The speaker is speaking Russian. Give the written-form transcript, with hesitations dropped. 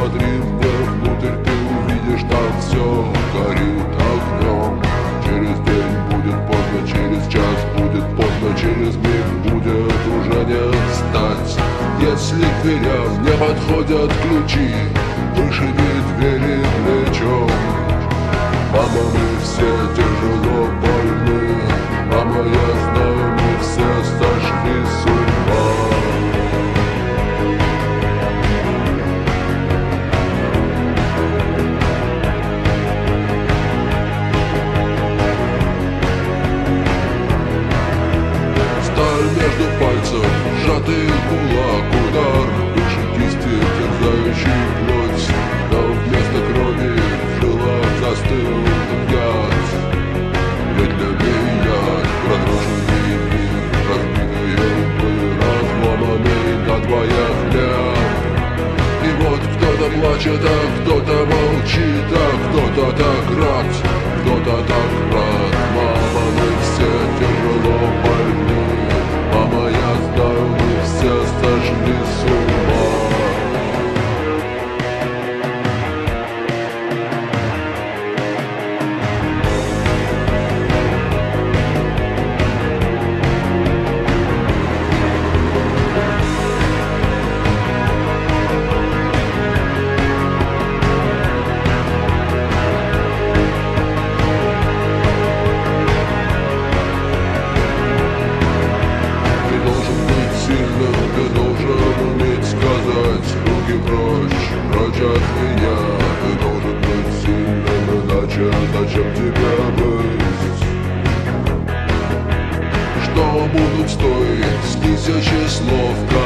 посмотри мне внутрь, ты увидишь, там все горит огнем. Через день будет поздно, через час будет поздно, через миг будет уже не встать. Если к дверям не подходят ключи, вышиби двери плечом. Мама, мы все тяжело больны, мама, я знаю, мы все сошли с ума. Сталь между пальцев, сжатый кулак, удар выше кисти, терзающий плоть. Но вместо крови в жилах застыл яд. Ведь для меня разрушенный мир, разбитые лбы, разломанный надвое хлеб. И вот кто-то плачет, а кто-то молчит, а кто-то так рад, кто-то так рад. Мама, мы все тяжело больны, мама, я знаю, мы все сошли с ума. Ты должен уметь сказать руки прочь, прочь от меня. Ты должен быть сильным, иначе зачем тебе быть? Что будут стоить тысячи слов?